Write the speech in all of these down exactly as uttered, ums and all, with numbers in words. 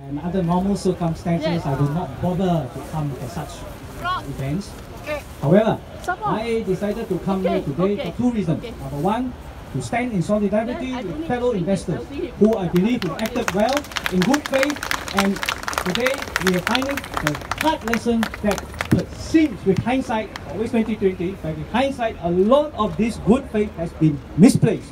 And under normal circumstances, I will not bother to come for such events. However, I decided to come here today for two reasons. Number one, to stand in solidarity with fellow investors who I believe have acted well, in good faith, and today we are finding the hard lesson that seems, with hindsight, always twenty twenty, but with hindsight, a lot of this good faith has been misplaced.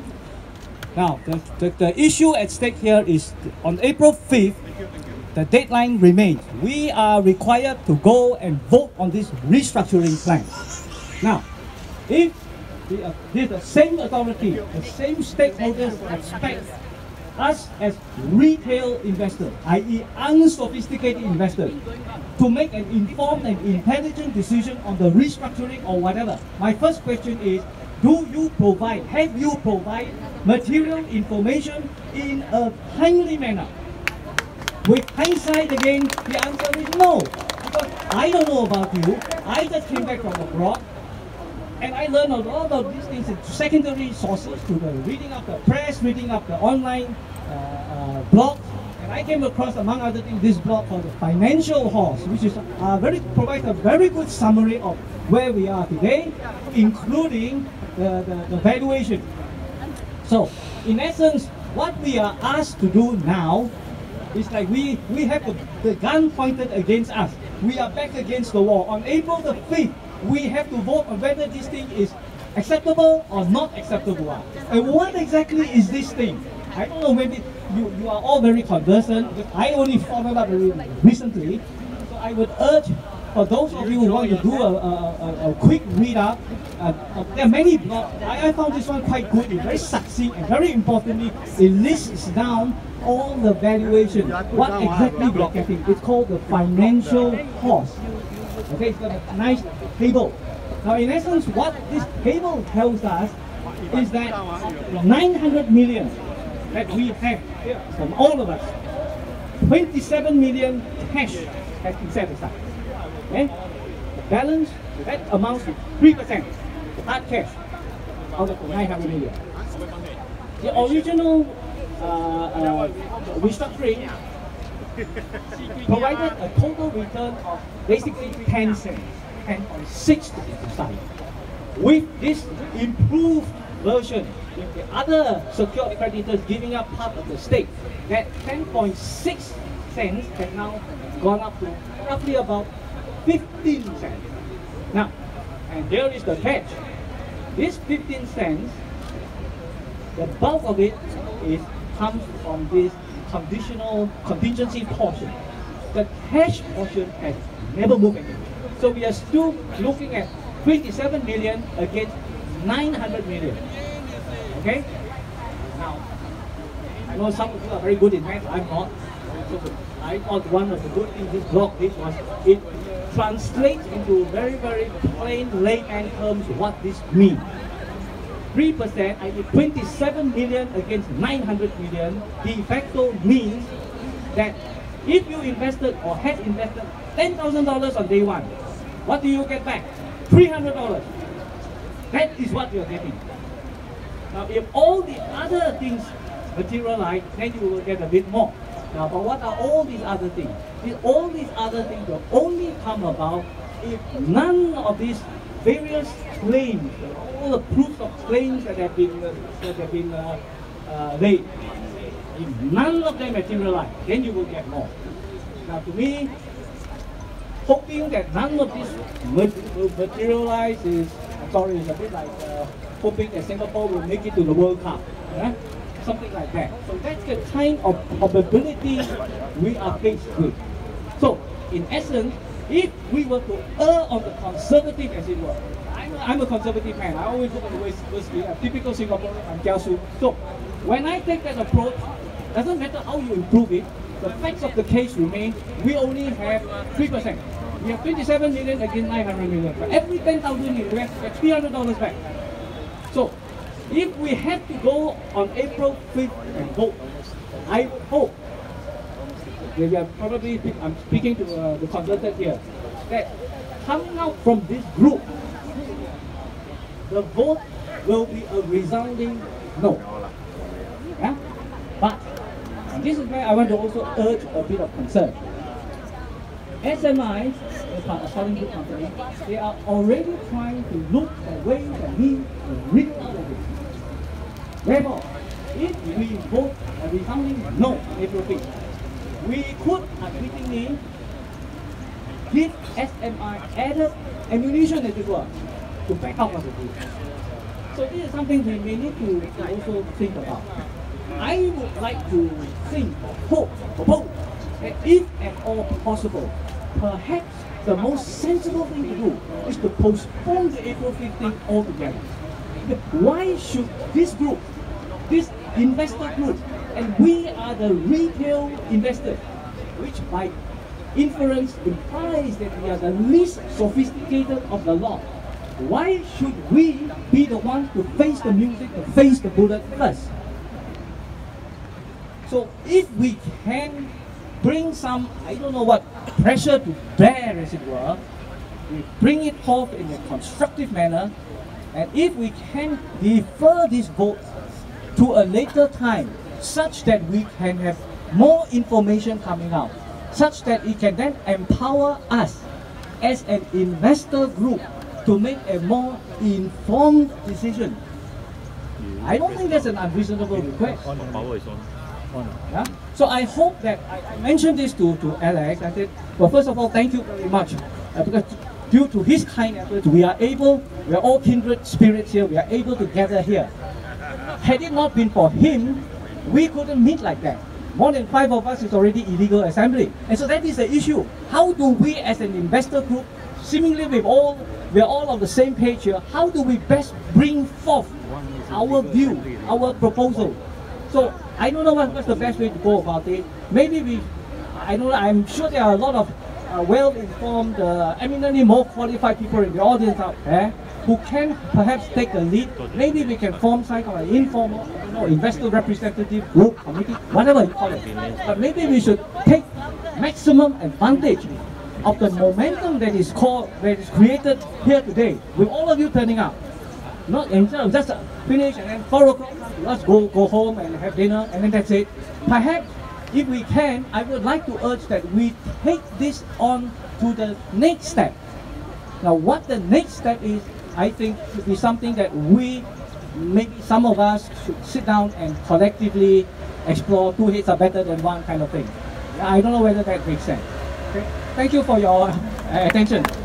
Now, the, the, the issue at stake here is on April fifth, the deadline remains. We are required to go and vote on this restructuring plan. Now, if the, uh, the same authority, the same stakeholders expect us as retail investors, that is unsophisticated investors, to make an informed and intelligent decision on the restructuring or whatever, my first question is, do you provide, have you provided material information in a timely manner? With hindsight again, the answer is no. Because I don't know about you, I just came back from abroad, and I learned a lot of these things in secondary sources, to the reading of the press, reading of the online uh, uh, blogs, and I came across, among other things, this blog called the Financial Horse, which is uh, very provides a very good summary of where we are today, including the, the, the valuation. So, in essence, what we are asked to do now is like we, we have the, the gun pointed against us. We are back against the wall. On April the fifth, we have to vote on whether this thing is acceptable or not acceptable. And what exactly is this thing? I don't know, maybe you, you are all very conversant. I only followed up very recently. So I would urge, for those of you who want to do a, a, a, a quick read up, uh, uh, there are many blogs. I, I found this one quite good. It's very succinct, and very importantly, it lists down all the valuation, what exactly we are getting. It's called the Financial Horse. Okay, it's got a nice table. Now, in essence, what this table tells us is that nine hundred million that we have here from all of us, twenty-seven million cash has been set aside. Okay? The balance, that amounts to three percent hard cash out of the nine hundred million. The original uh, uh, restructuring provided a total return of basically ten cents, ten point six to be precise. With this improved version, with the other secured creditors giving up part of the stake, that ten point six cents has now gone up to roughly about fifteen cents. Now, and there is the catch. This fifteen cents, the bulk of it is comes from this conditional contingency portion. The cash portion has never moved anywhere. So we are still looking at twenty-seven million against nine hundred million. Okay? Now, I know some of you are very good in math, I'm not. So I thought one of the good things this blog did was it translates into very, very plain layman terms what this means. three percent, that is twenty-seven million against nine hundred million, de facto means that if you invested or had invested ten thousand dollars on day one, what do you get back? three hundred dollars. That is what you're getting. Now, if all the other things materialize, then you will get a bit more. Now, but what are all these other things? All these other things will only come about if none of these various claims, all the proofs of claims that have been uh, that have been uh, uh, laid, if none of them materialize, then you will get more. Now, to me, hoping that none of this will materialize is, I'm sorry, it's a bit like uh, hoping that Singapore will make it to the World Cup. Yeah? Something like that. So that's the kind of probability we are faced with. So, in essence, if we were to err on the conservative, as it were, I'm a, I'm a conservative man. I always look at the way a typical Singaporean, I'm Kiasu. So, when I take that approach, doesn't matter how you improve it, the facts of the case remain, we only have three percent. We have twenty-seven million against nine hundred million. For every ten thousand, we have three hundred dollars back. So, if we have to go on April fifth and vote, I hope, we are probably, I'm speaking to uh, the consultant here, that coming out from this group, the vote will be a resounding no. Yeah? But this is where I want to also urge a bit of concern. S M I, a Southern Group company, they are already trying to look at ways that we wriggle out of it. Therefore, if we vote a resounding no on April fifth, we could unwittingly give S M I added ammunition, as it were, to back out of the group. So this is something we may need to, to also think about. I would like to think, hope, propose that if at all possible, perhaps the most sensible thing to do is to postpone the April fifteenth altogether. Why should this group, this investor group, and we are the retail investors, which by inference implies that we are the least sophisticated of the lot, why should we be the ones to face the music, to face the bullet first? So if we can bring some, I don't know what, pressure to bear, as it were, we bring it forth in a constructive manner, and if we can defer this vote to a later time, such that we can have more information coming out, such that it can then empower us as an investor group to make a more informed decision. I don't think that's an unreasonable request. Yeah? So I hope that, I, I mentioned this to, to Alex. I said, well, first of all, thank you very much. Uh, because due to his kind efforts, we are able, we are all kindred spirits here, we are able to gather here. Had it not been for him, we couldn't meet like that. More than five of us is already illegal assembly. And so that is the issue. How do we as an investor group, seemingly we've all, we're all on the same page here, how do we best bring forth our view, our proposal? So I don't know what, what's the best way to go about it. Maybe we, I don't know, I'm sure there are a lot of uh, well-informed, uh, eminently more qualified people in the audience out there who can perhaps take the lead. Maybe we can form some kind of informal, I don't know, investor representative group, committee, whatever you call it. But maybe we should take maximum advantage of the momentum that is called, that is created here today, with all of you turning up. Not instead of just finish and then four o'clock, let's go go home and have dinner and then that's it. Perhaps, if we can, I would like to urge that we take this on to the next step. Now, what the next step is, I think should be something that we, maybe some of us, should sit down and collectively explore. Two heads are better than one kind of thing. I don't know whether that makes sense. Okay? Thank you for your uh, attention.